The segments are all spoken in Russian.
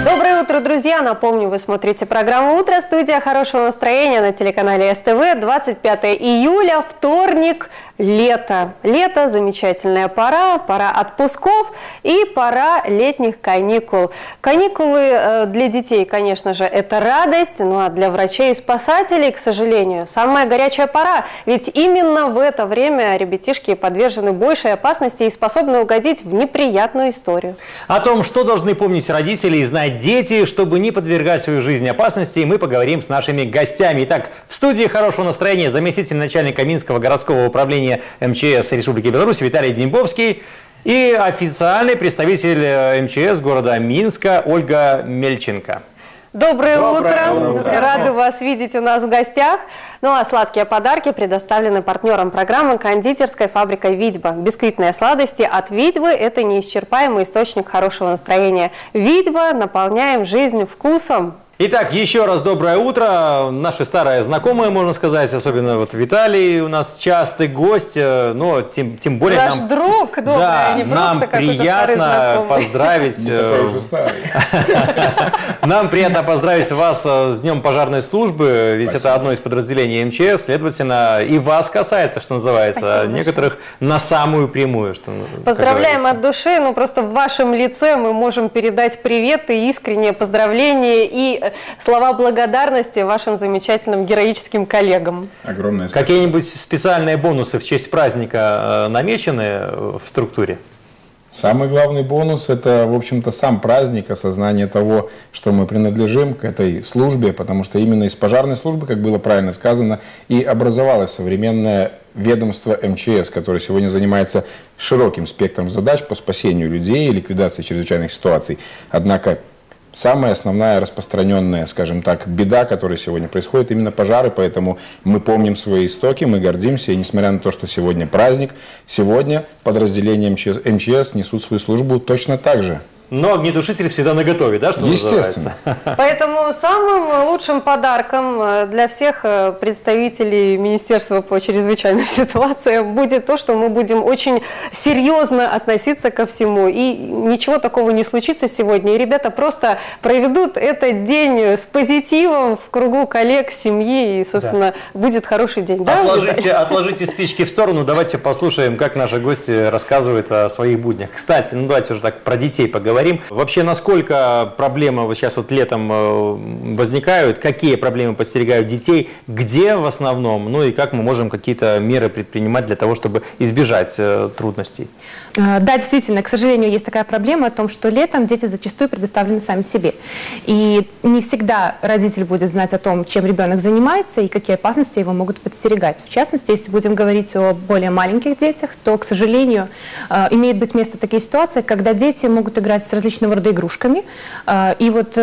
Доброе утро, друзья! Напомню, вы смотрите программу «Утро». Студия хорошего настроения на телеканале СТВ. 25 июля, вторник, лето. Лето – замечательная пора, пора отпусков и пора летних каникул. Каникулы для детей, конечно же, это радость, ну а для врачей и спасателей, к сожалению, самая горячая пора. Ведь именно в это время ребятишки подвержены большей опасности и способны угодить в неприятную историю. О том, что должны помнить родители и знать дети, чтобы не подвергать свою жизнь опасности, мы поговорим с нашими гостями. Итак, в студии хорошего настроения заместитель начальника Минского городского управления МЧС Республики Беларусь Виталий Дембовский и официальный представитель МЧС города Минска Ольга Мельченко. Доброе утро! Рады вас видеть у нас в гостях. Ну а сладкие подарки предоставлены партнером программы кондитерской фабрикой «Витьба». Бисквитные сладости от «Витьбы» – это неисчерпаемый источник хорошего настроения. «Витьба» – наполняем жизнь вкусом. Итак, еще раз доброе утро. Наши старые знакомые, можно сказать, особенно вот Виталий у нас частый гость, но тем более наш друг добрый, да, а не нам просто приятно поздравить. Нам приятно поздравить вас с Днем пожарной службы, ведь это одно из подразделений МЧС, следовательно, и вас касается, что называется, спасибо некоторых большое. На самую прямую. Что, поздравляем от души, ну просто в вашем лице мы можем передать привет и искреннее поздравление и слова благодарности вашим замечательным героическим коллегам. Огромное спасибо. Какие-нибудь специальные бонусы в честь праздника намечены в структуре? Самый главный бонус – это, в общем-то, сам праздник, осознание того, что мы принадлежим к этой службе, потому что именно из пожарной службы, как было правильно сказано, и образовалось современное ведомство МЧС, которое сегодня занимается широким спектром задач по спасению людей и ликвидации чрезвычайных ситуаций. Однако самая основная распространенная, скажем так, беда, которая сегодня происходит, именно пожары, поэтому мы помним свои истоки, мы гордимся, и несмотря на то, что сегодня праздник, сегодня подразделения МЧС несут свою службу точно так же. Но огнетушитель всегда наготове, да, что называется? Поэтому самым лучшим подарком для всех представителей Министерства по чрезвычайным ситуациям будет то, что мы будем очень серьезно относиться ко всему. И ничего такого не случится сегодня. И ребята просто проведут этот день с позитивом в кругу коллег, семьи. И, собственно, будет хороший день. Да, отложите спички в сторону. Давайте послушаем, как наши гости рассказывают о своих буднях. Кстати, ну давайте уже так про детей поговорим. Вообще, насколько проблемы вот сейчас вот летом возникают, какие проблемы подстерегают детей, где в основном, ну и как мы можем какие-то меры предпринимать для того, чтобы избежать трудностей? Да, действительно, к сожалению, есть такая проблема о том, что летом дети зачастую предоставлены сами себе. И не всегда родитель будет знать о том, чем ребенок занимается и какие опасности его могут подстерегать. В частности, если будем говорить о более маленьких детях, то, к сожалению, имеет быть место такие ситуации, когда дети могут играть с различного рода игрушками, и вот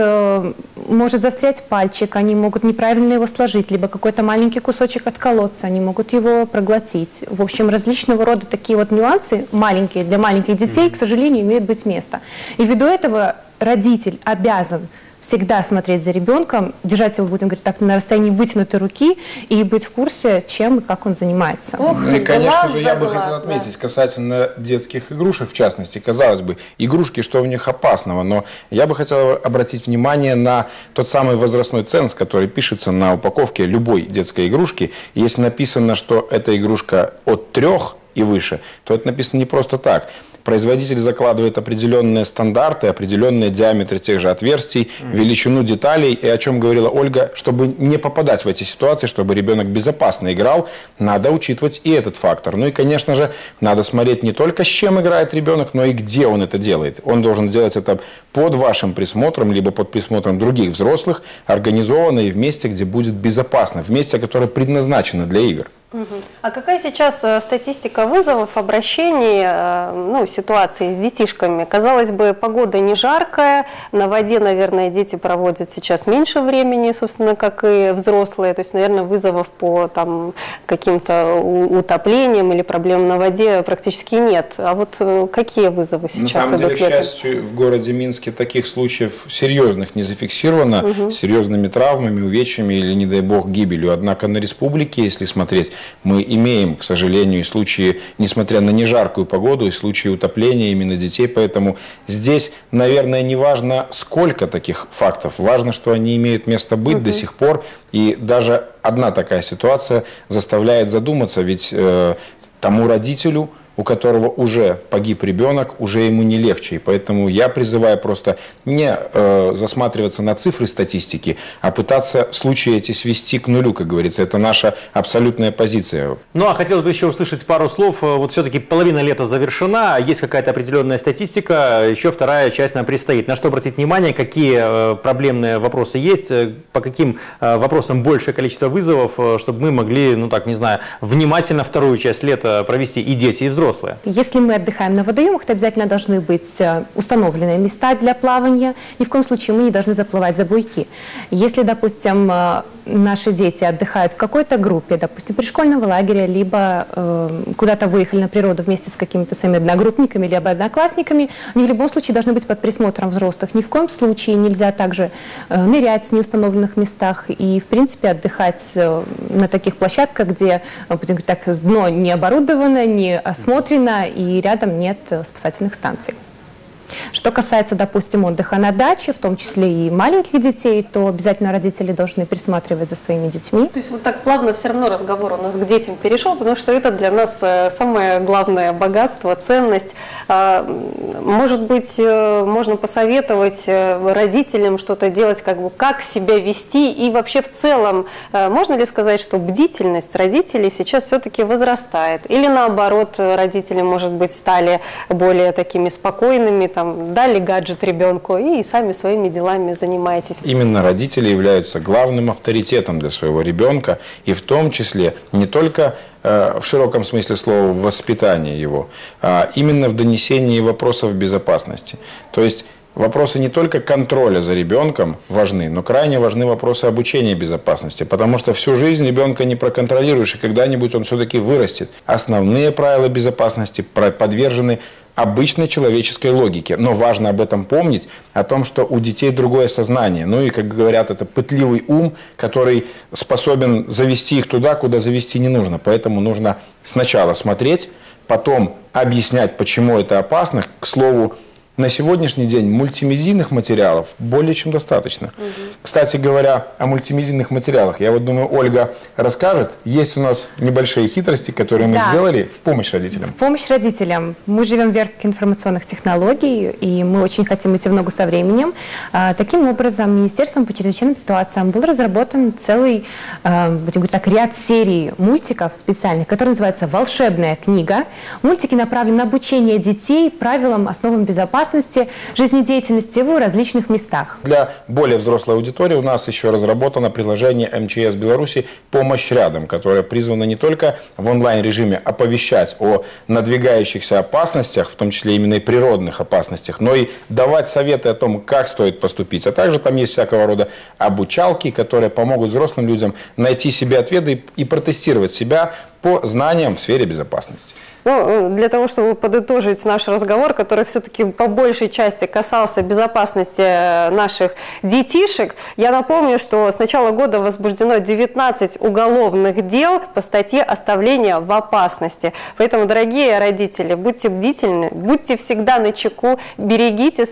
может застрять пальчик, они могут неправильно его сложить, либо какой-то маленький кусочек отколоться, они могут его проглотить. В общем, различного рода такие вот нюансы маленькие для маленьких детей, к сожалению, имеют быть место. И ввиду этого родитель обязан всегда смотреть за ребенком, держать его, будем говорить так, на расстоянии вытянутой руки и быть в курсе, чем и как он занимается. Ну и, конечно же, я бы хотел отметить касательно детских игрушек, в частности, казалось бы, игрушки, что в них опасного, но я бы хотел обратить внимание на тот самый возрастной ценз, который пишется на упаковке любой детской игрушки. Если написано, что эта игрушка от 3 и выше, то это написано не просто так. Производитель закладывает определенные стандарты, определенные диаметры тех же отверстий, величину деталей. И о чем говорила Ольга, чтобы не попадать в эти ситуации, чтобы ребенок безопасно играл, надо учитывать и этот фактор. Ну и, конечно же, надо смотреть не только с чем играет ребенок, но и где он это делает. Он должен делать это под вашим присмотром, либо под присмотром других взрослых, организованно и в месте, где будет безопасно, в месте, которое предназначено для игр. А какая сейчас статистика вызовов, обращений, ну, ситуации с детишками? Казалось бы, погода не жаркая, на воде, наверное, дети проводят сейчас меньше времени, собственно, как и взрослые. То есть, наверное, вызовов по каким-то утоплениям или проблемам на воде практически нет. А вот какие вызовы сейчас? На самом деле, к счастью, в городе Минске таких случаев серьезных не зафиксировано, с серьезными травмами, увечьями или, не дай бог, гибелью. Однако на республике, если смотреть, мы имеем, к сожалению, и случаи, несмотря на нежаркую погоду, и случаи утопления именно детей. Поэтому здесь, наверное, не важно, сколько таких фактов, важно, что они имеют место быть до сих пор. И даже одна такая ситуация заставляет задуматься, ведь тому родителю, у которого уже погиб ребенок, уже ему не легче. И поэтому я призываю просто не засматриваться на цифры статистики, а пытаться случаи эти свести к нулю, как говорится. Это наша абсолютная позиция. Ну, а хотелось бы еще услышать пару слов. Вот все-таки половина лета завершена, есть какая-то определенная статистика, еще вторая часть нам предстоит. На что обратить внимание, какие проблемные вопросы есть, по каким вопросам большее количество вызовов, чтобы мы могли, ну так, не знаю, внимательно вторую часть лета провести и дети, и взрослые. Если мы отдыхаем на водоемах, то обязательно должны быть установлены места для плавания. Ни в коем случае мы не должны заплывать за буйки. Если, допустим, наши дети отдыхают в какой-то группе, допустим, при школьном лагере, либо куда-то выехали на природу вместе с какими-то своими одногруппниками, либо одноклассниками, они в любом случае должны быть под присмотром взрослых. Ни в коем случае нельзя также нырять в неустановленных местах и, в принципе, отдыхать на таких площадках, где, будем говорить так, дно не оборудовано, не осмотрено, и рядом нет спасательных станций. Что касается, допустим, отдыха на даче, в том числе и маленьких детей, то обязательно родители должны присматривать за своими детьми. То есть вот так плавно все равно разговор у нас к детям перешел, потому что это для нас самое главное богатство, ценность. Может быть, можно посоветовать родителям что-то делать, как себя вести, и вообще в целом, можно ли сказать, что бдительность родителей сейчас все-таки возрастает? Или наоборот, родители, может быть, стали более такими спокойными, дали гаджет ребенку и сами своими делами занимаетесь. Именно родители являются главным авторитетом для своего ребенка, и в том числе не только в широком смысле слова в воспитании его, а именно в донесении вопросов безопасности. То есть вопросы не только контроля за ребенком важны, но крайне важны вопросы обучения безопасности, потому что всю жизнь ребенка не проконтролируешь, и когда-нибудь он все-таки вырастет. Основные правила безопасности подвержены обычной человеческой логике. Но важно об этом помнить, о том, что у детей другое сознание. Ну и, как говорят, это пытливый ум, который способен завести их туда, куда завести не нужно. Поэтому нужно сначала смотреть, потом объяснять, почему это опасно. К слову, на сегодняшний день мультимедийных материалов более чем достаточно. Кстати говоря, о мультимедийных материалах, я вот думаю, Ольга расскажет. Есть у нас небольшие хитрости, которые мы сделали в помощь родителям. В помощь родителям. Мы живем в век информационных технологий, и мы очень хотим идти в ногу со временем. Таким образом, Министерством по чрезвычайным ситуациям был разработан целый, будем говорить так, ряд серий мультиков специальных, который называется «Волшебная книга». Мультики направлены на обучение детей правилам, основам безопасности, жизнедеятельности в различных местах. Для более взрослой аудитории у нас еще разработано приложение МЧС Беларуси «Помощь рядом», которое призвано не только в онлайн-режиме оповещать о надвигающихся опасностях, в том числе именно и природных опасностях, но и давать советы о том, как стоит поступить. А также там есть всякого рода обучалки, которые помогут взрослым людям найти себе ответы и протестировать себя по знаниям в сфере безопасности. Ну, для того, чтобы подытожить наш разговор, который все-таки по большей части касался безопасности наших детишек, я напомню, что с начала года возбуждено 19 уголовных дел по статье «Оставление в опасности». Поэтому, дорогие родители, будьте бдительны, будьте всегда начеку, берегите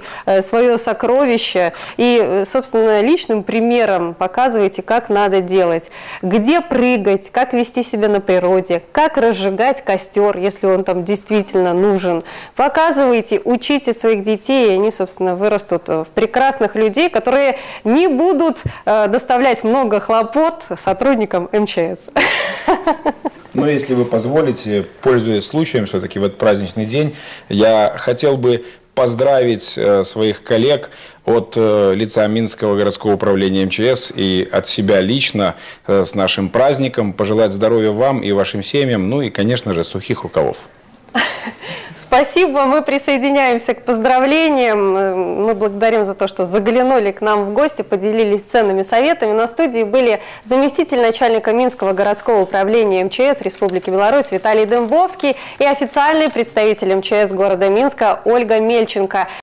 свое сокровище и, собственно, личным примером показывайте, как надо делать, где прыгать, как вести себя на природе, как разжигать костер, если он там действительно нужен. Показывайте, учите своих детей, и они, собственно, вырастут в прекрасных людей, которые не будут доставлять много хлопот сотрудникам МЧС. Но если вы позволите, пользуясь случаем, все-таки в этот праздничный день, я хотел бы поздравить своих коллег от лица Минского городского управления МЧС и от себя лично с нашим праздником, пожелать здоровья вам и вашим семьям, ну и, конечно же, сухих рукавов. Спасибо, мы присоединяемся к поздравлениям. Мы благодарим за то, что заглянули к нам в гости, поделились ценными советами. На студии были заместитель начальника Минского городского управления МЧС Республики Беларусь Виталий Дембовский и официальный представитель МЧС города Минска Ольга Мельченко.